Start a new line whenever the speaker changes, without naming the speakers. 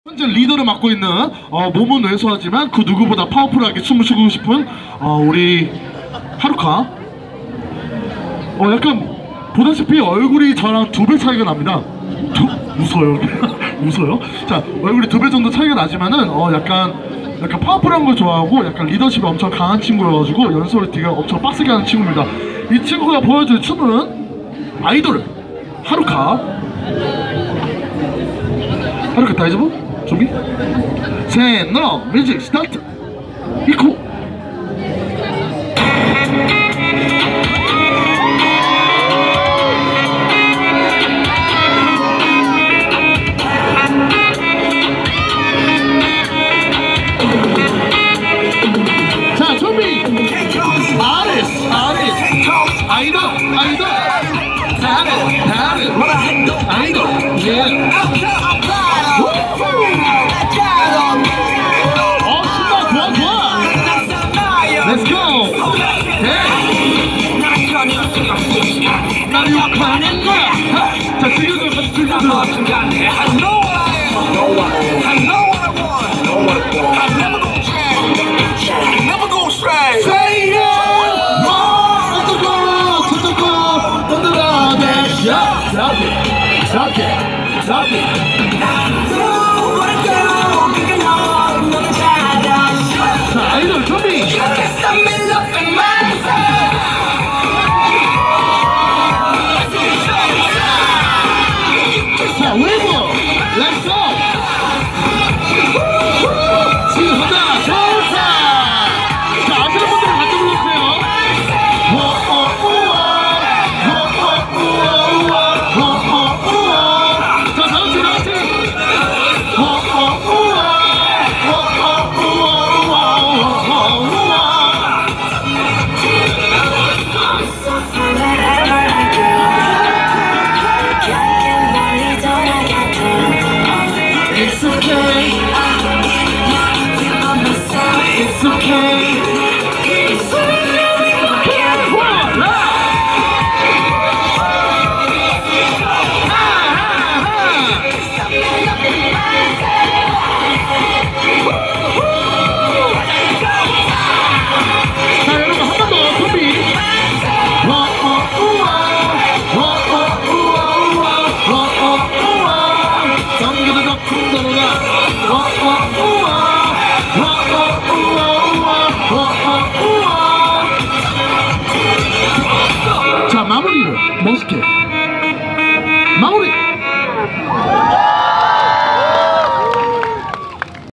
현재 리더를 맡고 있는 몸은 왜소하지만 그 누구보다 파워풀하게 춤을 추고 싶은 우리 하루카. 약간 보다시피 얼굴이 저랑 2배 차이가 납니다. 웃어요. 웃어요. 자, 얼굴이 2배 정도 차이가 나지만은 약간 파워풀한 걸 좋아하고 약간 리더십이 엄청 강한 친구여가지고 연소리티가 엄청 빡세게 하는 친구입니다. 이 친구가 보여줄 춤은 아이돌 하루카. 하루카 다이저브? 준비? 셋, 너, 뮤직 스타트! 이코! 자, 준비! 아리스! 아이돌! 아이돌! 예! Let's go! 나 욕하는 거야! 자, 지금 같이 들려 들어! I know what I want! I'm never gonna change! Never gonna stray! Say yeah! 저쪽으로! 던져라! Drop it! 자, 아이돌 준비! 자, 웨이브! 렛츠 고! 지금 간다! 좋다! 자, 아시는 분들은 같이 불러주세요. 자, 다같이 It's okay. It's okay. It's okay. Voila! 자, 여러분 한 번 더 준비. 정규도 덕분으로가